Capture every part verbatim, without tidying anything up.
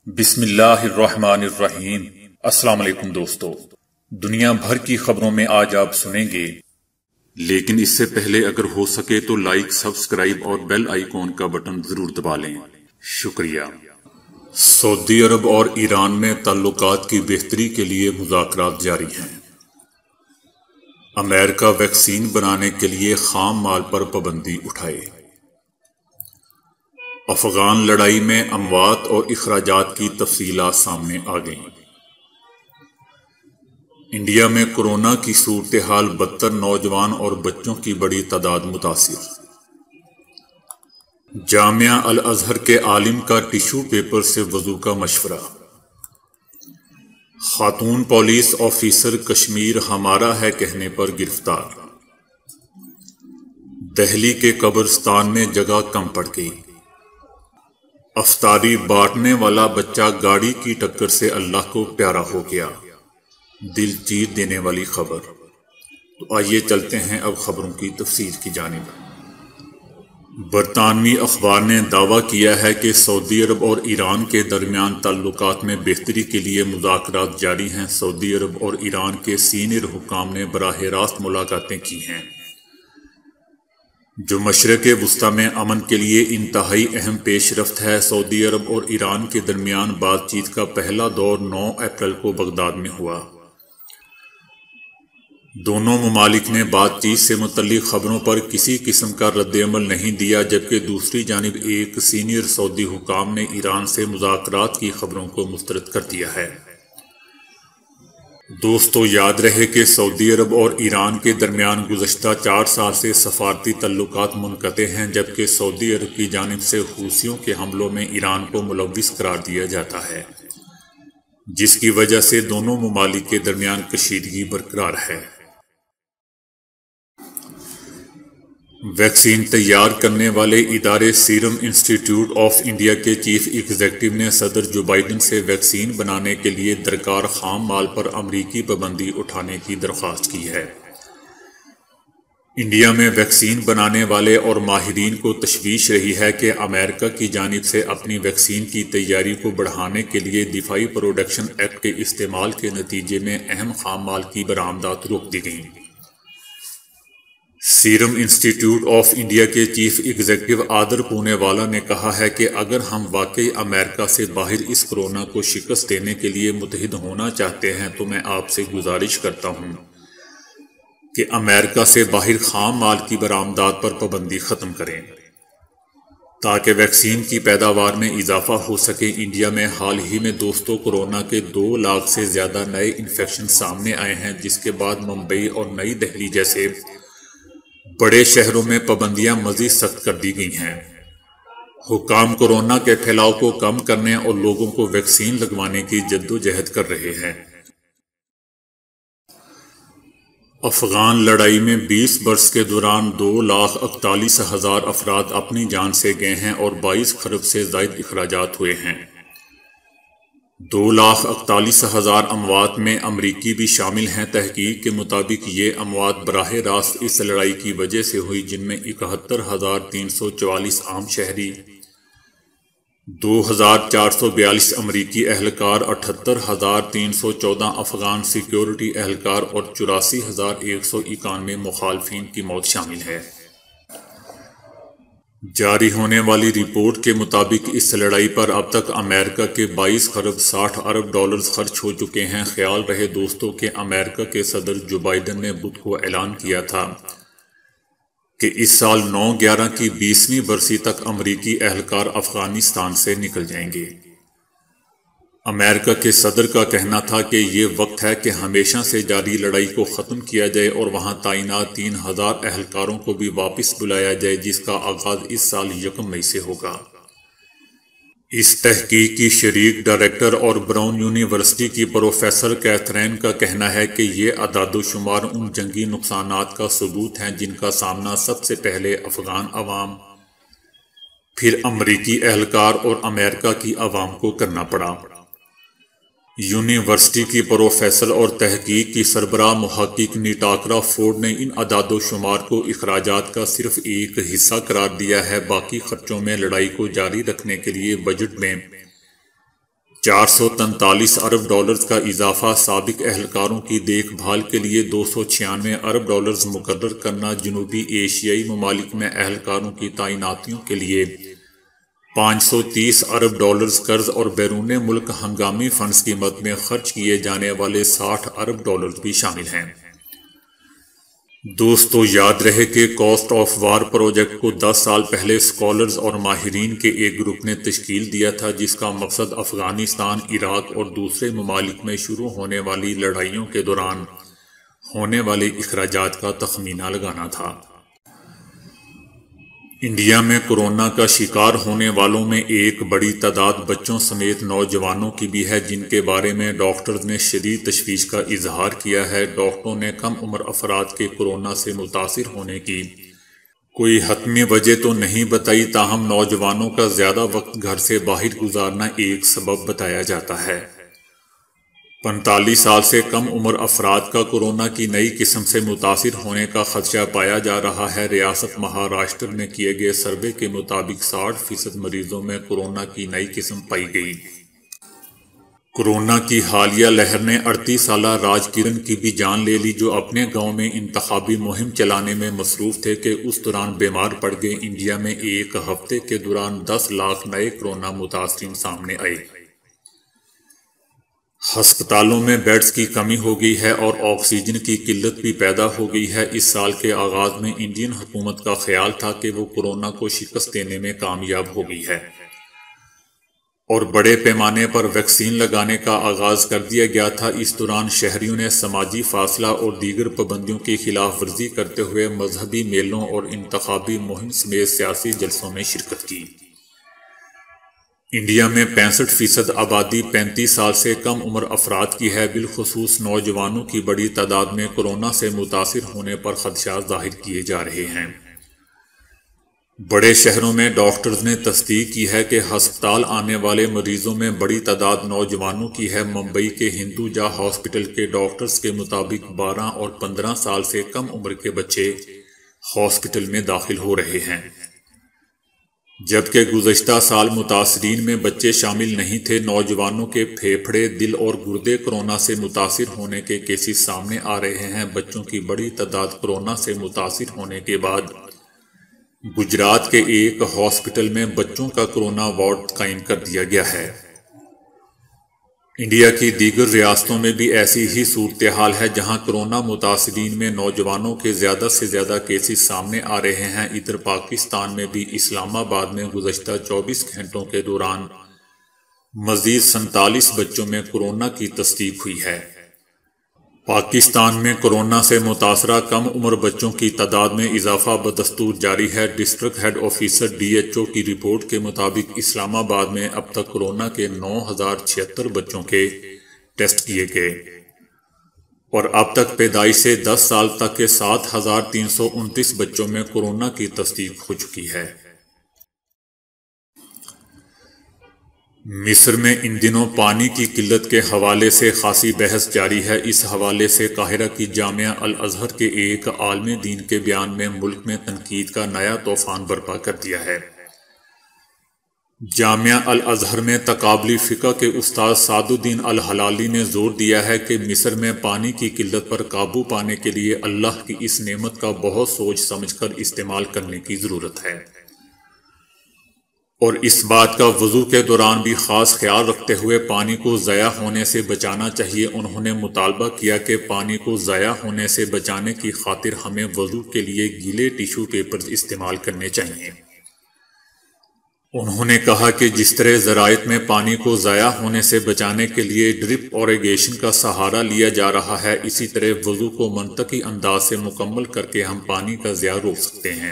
بسم اللہ الرحمن الرحیم۔ السلام علیکم دوستو، دنیا بھر کی خبروں میں آج آپ سنیں گے، لیکن اس سے پہلے اگر ہو سکے تو لائک، سبسکرائب اور بیل آئیکن کا بٹن ضرور دبا لیں۔ شکریہ۔ سعودی عرب اور ایران میں تعلقات کی بہتری کے لیے مذاکرات جاری ہیں۔ امریکہ ویکسین بنانے کے لیے خام مال پر پابندی اٹھائے۔ افغان لڑائی میں اموات اور اخراجات کی تفصیلات سامنے آ گئیں۔ انڈیا میں کورونا کی صورتحال بدتر، نوجوان اور بچوں کی بڑی تعداد متاثر۔ جامعہ الازہر کے عالم کا ٹیشو پیپر سے وضو کا مشورہ۔ خاتون پولیس آفیسر کشمیر ہمارا ہے کہنے پر گرفتار۔ دہلی کے قبرستان میں جگہ کم پڑ گئی۔ افطاری بانٹنے والا بچہ گاڑی کی ٹکر سے اللہ کو پیارا ہو گیا، دل چیر دینے والی خبر۔ تو آئیے چلتے ہیں اب خبروں کی تفصیل کی جانب۔ برطانوی اخبار نے دعویٰ کیا ہے کہ سعودی عرب اور ایران کے درمیان تعلقات میں بہتری کے لیے مذاکرات جاری ہیں۔ سعودی عرب اور ایران کے سینئر حکام نے براہ راست ملاقاتیں کی ہیں، جو مشرق وسطیٰ میں امن کے لیے انتہائی اہم پیش رفت ہے۔ سعودی عرب اور ایران کے درمیان بات چیت کا پہلا دور نو اپریل کو بغداد میں ہوا۔ دونوں ممالک نے بات چیت سے متعلق خبروں پر کسی قسم کا رد عمل نہیں دیا، جبکہ دوسری جانب ایک سینئر سعودی حکام نے ایران سے مذاکرات کی خبروں کو مسترد کر دیا ہے۔ دوستو، یاد رہے کہ سعودی عرب اور ایران کے درمیان گزشتہ چار سال سے سفارتی تعلقات منقطع ہیں، جبکہ سعودی عرب کی جانب سے حوثیوں کے حملوں میں ایران کو ملوث قرار دیا جاتا ہے، جس کی وجہ سے دونوں ممالک کے درمیان کشیدگی برقرار ہے۔ ویکسین تیار کرنے والے ادارے serum institute of India کے چیف ایگزیکٹو نے صدر جو بائیڈن سے ویکسین بنانے کے لیے درکار خام مال پر امریکی پابندی اٹھانے کی درخواست کی ہے۔ انڈیا میں ویکسین بنانے والے اور ماہرین کو تشویش رہی ہے کہ امریکہ کی جانب سے اپنی ویکسین کی تیاری کو بڑھانے کے لیے دفاعی پروڈکشن ایکٹ کے استعمال کے نتیجے میں اہم خام مال کی برآمدات روک دی گئیں۔ Serum institute of India کے چیف ایگزیکٹو آدر پونے والا نے کہا ہے کہ اگر ہم واقعی امریکہ سے باہر اس کورونا کو شکست دینے کے لیے متحد ہونا چاہتے ہیں تو میں آپ سے گزارش کرتا ہوں کہ امریکہ سے باہر خام مال کی برآمدات پر پابندی ختم کریں تاکہ ویکسین کی پیداوار میں اضافہ ہو سکے۔ انڈیا میں حال ہی میں دوستوں کورونا کے دو لاکھ سے زیادہ نئے انفیکشن سامنے آئے ہیں، جس کے بعد ممبئی اور نئی دہلی جیسے بڑے شہروں میں پابندیاں مزید سخت کر دی گئی ہیں۔ حکام کورونا کے پھیلاؤ کو کم کرنے اور لوگوں کو ویکسین لگوانے کی جدوجہد کر رہے ہیں۔ افغان لڑائی میں بیس برس کے دوران دو لاکھ اکتالیس ہزار افراد اپنی جان سے گئے ہیں اور بائیس خرب سے زائد اخراجات ہوئے ہیں۔ دو لاکھ اکتالیس ہزار اموات میں امریکی بھی شامل ہیں۔ تحقیق کے مطابق یہ اموات براہ راست اس لڑائی کی وجہ سے ہوئی، جن میں اکہتر ہزار تین سو چوالیس عام شہری، دو ہزار چار سو بیالیس امریکی اہلکار، اٹھہتر ہزار تین سو چودہ افغان سیکیورٹی اہلکار اور چوراسی ہزار ایک سو اکانوے مخالفین کی موت شامل ہے۔ جاری ہونے والی رپورٹ کے مطابق اس لڑائی پر اب تک امریکہ کے بائیس خرب ساٹھ ارب ڈالرز خرچ ہو چکے ہیں۔ خیال رہے دوستوں کہ امریکہ کے صدر جو بائیڈن نے بدھ کو اعلان کیا تھا کہ اس سال نو گیارہ کی بیسویں برسی تک امریکی اہلکار افغانستان سے نکل جائیں گے۔ امریکہ کے صدر کا کہنا تھا کہ یہ وقت ہے کہ ہمیشہ سے جاری لڑائی کو ختم کیا جائے اور وہاں تعینات تین ہزار اہلکاروں کو بھی واپس بلایا جائے، جس کا آغاز اس سال یکم مئی سے ہوگا۔ اس تحقیق کی شریک ڈائریکٹر اور براؤن یونیورسٹی کی پروفیسر کیتھرین کا کہنا ہے کہ یہ اعداد و شمار ان جنگی نقصانات کا ثبوت ہیں جن کا سامنا سب سے پہلے افغان عوام، پھر امریکی اہلکار اور امریکہ کی عوام کو کرنا پڑا۔ یونیورسٹی کی پروفیسر اور تحقیق کی سربراہ محقق نیٹاکرا فورڈ نے ان اعداد و شمار کو اخراجات کا صرف ایک حصہ قرار دیا ہے۔ باقی خرچوں میں لڑائی کو جاری رکھنے کے لیے بجٹ میں چار سو تینتالیس ارب ڈالرز کا اضافہ سابق اہلکاروں کی دیکھ بھال کے لیے دو سو چھیانوے ارب ڈالرز مقرر کرنا جنوبی ایشیائی ممالک میں اہلکاروں کی تعیناتیوں کے لیے پانچ سو تیس ارب ڈالرز قرض اور بیرون ملک ہنگامی فنڈز کی مد میں خرچ کیے جانے والے ساٹھ ارب ڈالرز بھی شامل ہیں۔ دوستو یاد رہے کہ کاسٹ آف وار پروجیکٹ کو دس سال پہلے اسکالرز اور ماہرین کے ایک گروپ نے تشکیل دیا تھا جس کا مقصد افغانستان، عراق اور دوسرے ممالک میں شروع ہونے والی لڑائیوں کے دوران ہونے والے اخراجات کا تخمینہ لگانا تھا۔ انڈیا میں کورونا کا شکار ہونے والوں میں ایک بڑی تعداد بچوں سمیت نوجوانوں کی بھی ہے جن کے بارے میں ڈاکٹرز نے شدید تشویش کا اظہار کیا ہے۔ ڈاکٹروں نے کم عمر افراد کے کورونا سے متاثر ہونے کی کوئی حتمی وجہ تو نہیں بتائی، تاہم نوجوانوں کا زیادہ وقت گھر سے باہر گزارنا ایک سبب بتایا جاتا ہے۔ پینتالیس سال سے کم عمر افراد کا کورونا کی نئی قسم سے متاثر ہونے کا خدشہ پایا جا رہا ہے۔ ریاست مہاراشٹر میں کیے گئے سروے کے مطابق ساٹھ فیصد مریضوں میں کورونا کی نئی قسم پائی گئی۔ کورونا کی حالیہ لہر نے اڑتیس سالہ راج کرن کی بھی جان لے لی جو اپنے گاؤں میں انتخابی مہم چلانے میں مصروف تھے کہ اس دوران بیمار پڑ گئے۔ انڈیا میں ایک ہفتے کے دوران دس لاکھ نئے کورونا متاثرین سامنے آئے۔ ہسپتالوں میں بیڈز کی کمی ہو گئی ہے اور آکسیجن کی قلت بھی پیدا ہو گئی ہے۔ اس سال کے آغاز میں انڈین حکومت کا خیال تھا کہ وہ کورونا کو شکست دینے میں کامیاب ہو گئی ہے اور بڑے پیمانے پر ویکسین لگانے کا آغاز کر دیا گیا تھا۔ اس دوران شہریوں نے سماجی فاصلہ اور دیگر پابندیوں کی خلاف ورزی کرتے ہوئے مذہبی میلوں اور انتخابی مہم سمیت سیاسی جلسوں میں شرکت کی۔ انڈیا میں پینسٹھ فیصد آبادی پینتیس سال سے کم عمر افراد کی ہے۔ بالخصوص نوجوانوں کی بڑی تعداد میں کورونا سے متاثر ہونے پر خدشات ظاہر کیے جا رہے ہیں۔ بڑے شہروں میں ڈاکٹرز نے تصدیق کی ہے کہ ہسپتال آنے والے مریضوں میں بڑی تعداد نوجوانوں کی ہے۔ ممبئی کے ہندوجا ہاسپٹل کے ڈاکٹرز کے مطابق بارہ اور پندرہ سال سے کم عمر کے بچے ہاسپٹل میں داخل ہو رہے ہیں، جبکہ گزشتہ سال متاثرین میں بچے شامل نہیں تھے۔ نوجوانوں کے پھیپھڑے، دل اور گردے کورونا سے متاثر ہونے کے کیسز سامنے آ رہے ہیں۔ بچوں کی بڑی تعداد کورونا سے متاثر ہونے کے بعد گجرات کے ایک ہاسپٹل میں بچوں کا کورونا وارڈ قائم کر دیا گیا ہے۔ انڈیا کی دیگر ریاستوں میں بھی ایسی ہی صورتحال ہے جہاں کورونا متاثرین میں نوجوانوں کے زیادہ سے زیادہ کیسز سامنے آ رہے ہیں۔ ادھر پاکستان میں بھی اسلام آباد میں گزشتہ چوبیس گھنٹوں کے دوران مزید سینتالیس بچوں میں کورونا کی تصدیق ہوئی ہے۔ پاکستان میں کورونا سے متاثرہ کم عمر بچوں کی تعداد میں اضافہ بدستور جاری ہے۔ District head officer D H O کی رپورٹ کے مطابق اسلام آباد میں اب تک کورونا کے نو ہزار چھہتر بچوں کے ٹیسٹ کیے گئے اور اب تک پیدائش سے دس سال تک کے سات ہزار تین سو انتیس بچوں میں کورونا کی تصدیق ہو چکی ہے۔ مصر میں ان دنوں پانی کی قلت کے حوالے سے خاصی بحث جاری ہے۔ اس حوالے سے قاہرہ کی جامعہ الازہر کے ایک عالم دین کے بیان میں ملک میں تنقید کا نیا طوفان برپا کر دیا ہے۔ جامعہ الازہر میں تقابلی فقہ کے استاد سعد الدین الہلالی نے زور دیا ہے کہ مصر میں پانی کی قلت پر قابو پانے کے لیے اللہ کی اس نعمت کا بہت سوچ سمجھ کر استعمال کرنے کی ضرورت ہے اور اس بات کا وضو کے دوران بھی خاص خیال رکھتے ہوئے پانی کو ضائع ہونے سے بچانا چاہیے۔ انہوں نے مطالبہ کیا کہ پانی کو ضائع ہونے سے بچانے کی خاطر ہمیں وضو کے لیے گیلے ٹیشو پیپرز استعمال کرنے چاہیے۔ انہوں نے کہا کہ جس طرح زراعت میں پانی کو ضائع ہونے سے بچانے کے لیے ڈرپ اوریگیشن کا سہارا لیا جا رہا ہے، اسی طرح وضو کو منطقی انداز سے مکمل کر کے ہم پانی کا ضیاع روک سکتے ہیں۔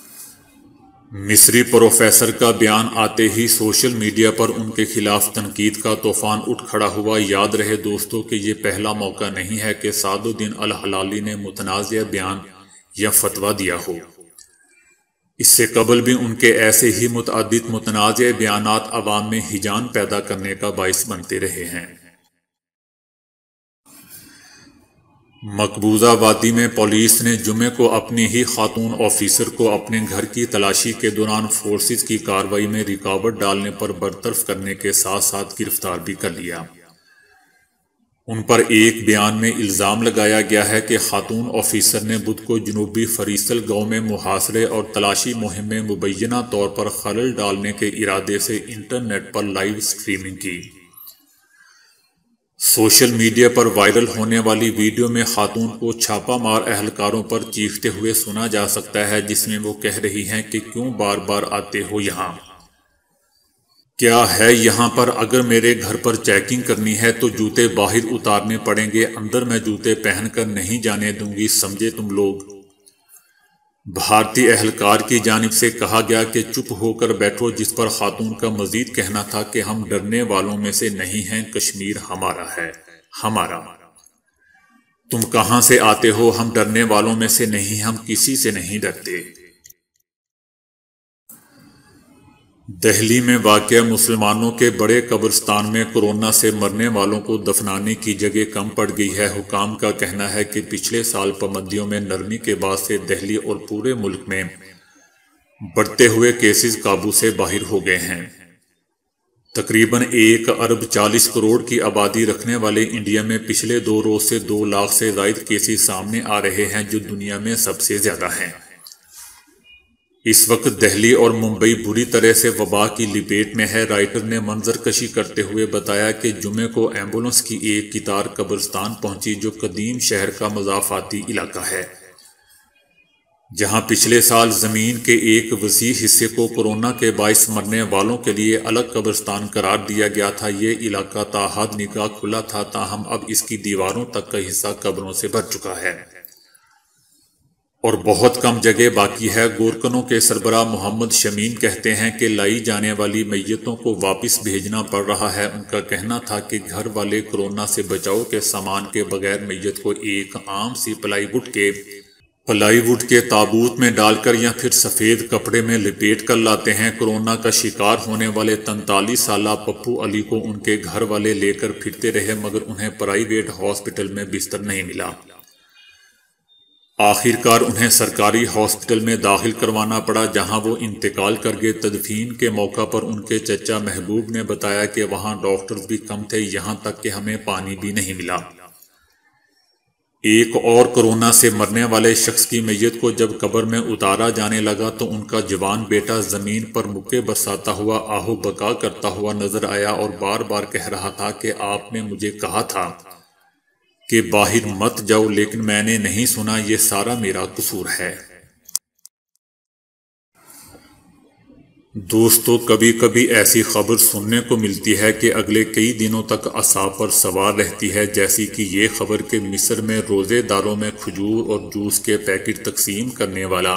مصری پروفیسر کا بیان آتے ہی سوشل میڈیا پر ان کے خلاف تنقید کا طوفان اٹھ کھڑا ہوا۔ یاد رہے دوستو کہ یہ پہلا موقع نہیں ہے کہ سعد الدین الہلالی نے متنازع بیان یا فتویٰ دیا ہو۔ اس سے قبل بھی ان کے ایسے ہی متعدد متنازع بیانات عوام میں ہیجان پیدا کرنے کا باعث بنتے رہے ہیں۔ مقبوضہ وادی میں پولیس نے جمعے کو اپنی ہی خاتون آفیسر کو اپنے گھر کی تلاشی کے دوران فورسز کی کارروائی میں رکاوٹ ڈالنے پر برطرف کرنے کے ساتھ ساتھ گرفتار بھی کر لیا۔ ان پر ایک بیان میں الزام لگایا گیا ہے کہ خاتون آفیسر نے بدھ کو جنوبی فریسل گاؤں میں محاصرے اور تلاشی مہم میں مبینہ طور پر خلل ڈالنے کے ارادے سے انٹرنیٹ پر لائیو سٹریمنگ کی۔ سوشل میڈیا پر وائرل ہونے والی ویڈیو میں خاتون کو چھاپہ مار اہلکاروں پر چیختے ہوئے سنا جا سکتا ہے، جس میں وہ کہہ رہی ہیں کہ کیوں بار بار آتے ہو یہاں؟ کیا ہے یہاں پر؟ اگر میرے گھر پر چیکنگ کرنی ہے تو جوتے باہر اتارنے پڑیں گے، اندر میں جوتے پہن کر نہیں جانے دوں گی، سمجھے تم لوگ؟ بھارتی اہلکار کی جانب سے کہا گیا کہ چپ ہو کر بیٹھو، جس پر خاتون کا مزید کہنا تھا کہ ہم ڈرنے والوں میں سے نہیں ہیں، کشمیر ہمارا ہے، ہمارا۔ تم کہاں سے آتے ہو؟ ہم ڈرنے والوں میں سے نہیں، ہم کسی سے نہیں ڈرتے۔ دہلی میں واقع مسلمانوں کے بڑے قبرستان میں کورونا سے مرنے والوں کو دفنانے کی جگہ کم پڑ گئی ہے۔ حکام کا کہنا ہے کہ پچھلے سال پابندیوں میں نرمی کے بعد سے دہلی اور پورے ملک میں بڑھتے ہوئے کیسز قابو سے باہر ہو گئے ہیں۔ تقریباً ایک ارب چالیس کروڑ کی آبادی رکھنے والے انڈیا میں پچھلے دو روز سے دو لاکھ سے زائد کیسز سامنے آ رہے ہیں، جو دنیا میں سب سے زیادہ ہیں۔ اس وقت دہلی اور ممبئی بری طرح سے وبا کی لپیٹ میں ہے۔ رائٹر نے منظر کشی کرتے ہوئے بتایا کہ جمعے کو ایمبولنس کی ایک قطار قبرستان پہنچی، جو قدیم شہر کا مضافاتی علاقہ ہے، جہاں پچھلے سال زمین کے ایک وسیع حصے کو کورونا کے باعث مرنے والوں کے لیے الگ قبرستان قرار دیا گیا تھا۔ یہ علاقہ تا حد نگاہ کھلا تھا، تاہم اب اس کی دیواروں تک کا حصہ قبروں سے بھر چکا ہے اور بہت کم جگہ باقی ہے۔ گورکنوں کے سربراہ محمد شمیم کہتے ہیں کہ لائی جانے والی میتوں کو واپس بھیجنا پڑ رہا ہے۔ ان کا کہنا تھا کہ گھر والے کورونا سے بچاؤ کے سامان کے بغیر میت کو ایک عام سی پلائی ووڈ کے پلائی ووڈ کے تابوت میں ڈال کر یا پھر سفید کپڑے میں لپیٹ کر لاتے ہیں۔ کورونا کا شکار ہونے والے تینتالیس سالہ پپو علی کو ان کے گھر والے لے کر پھرتے رہے، مگر انہیں پرائیویٹ ہاسپٹل میں بستر نہیں ملا۔ آخر کار انہیں سرکاری ہاسپٹل میں داخل کروانا پڑا، جہاں وہ انتقال کر گئے۔ تدفین کے موقع پر ان کے چچا محبوب نے بتایا کہ وہاں ڈاکٹرز بھی کم تھے، یہاں تک کہ ہمیں پانی بھی نہیں ملا۔ ایک اور کورونا سے مرنے والے شخص کی میت کو جب قبر میں اتارا جانے لگا تو ان کا جوان بیٹا زمین پر مکے برساتا ہوا آہو بکا کرتا ہوا نظر آیا اور بار بار کہہ رہا تھا کہ آپ نے مجھے کہا تھا کہ باہر مت جاؤ، لیکن میں نے نہیں سنا، یہ سارا میرا قصور ہے۔ دوستو، کبھی کبھی ایسی خبر سننے کو ملتی ہے کہ اگلے کئی دنوں تک اعصاب پر سوار رہتی ہے، جیسی کہ یہ خبر کہ مصر میں روزے داروں میں کھجور اور جوس کے پیکٹ تقسیم کرنے والا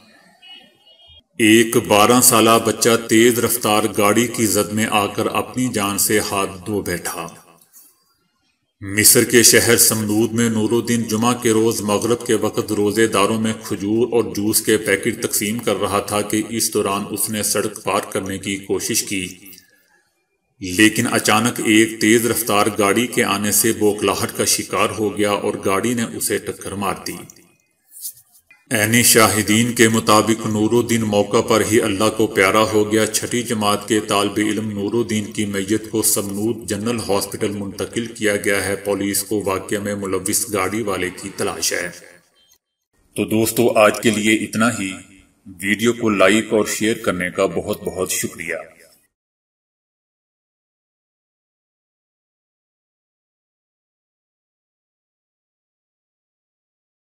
ایک بارہ سالہ بچہ تیز رفتار گاڑی کی زد میں آ کر اپنی جان سے ہاتھ دھو بیٹھا۔ مصر کے شہر سمنود میں نور الدین جمعہ کے روز مغرب کے وقت روزے داروں میں کھجور اور جوس کے پیکٹ تقسیم کر رہا تھا کہ اس دوران اس نے سڑک پار کرنے کی کوشش کی، لیکن اچانک ایک تیز رفتار گاڑی کے آنے سے بوکھلاہٹ کا شکار ہو گیا اور گاڑی نے اسے ٹکر مار دی۔ عینی شاہدین کے مطابق نور الدین موقع پر ہی اللہ کو پیارا ہو گیا۔ چھٹی جماعت کے طالب علم نور الدین کی میت کو سمنود جنرل ہاسپٹل منتقل کیا گیا ہے۔ پولیس کو واقعہ میں ملوث گاڑی والے کی تلاش ہے۔ تو دوستو، آج کے لیے اتنا ہی۔ ویڈیو کو لائک اور شیئر کرنے کا بہت بہت شکریہ۔